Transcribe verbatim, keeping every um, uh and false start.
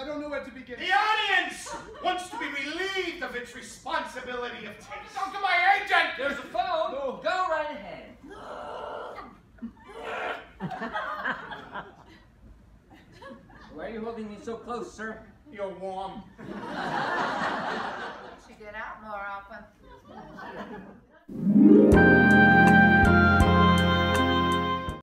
don't know where to begin. The audience wants to be relieved of its responsibility of taste. Talk to my agent! There's a phone. No. Go right ahead. Why are you holding me so close, sir? You're warm. You should get out more often.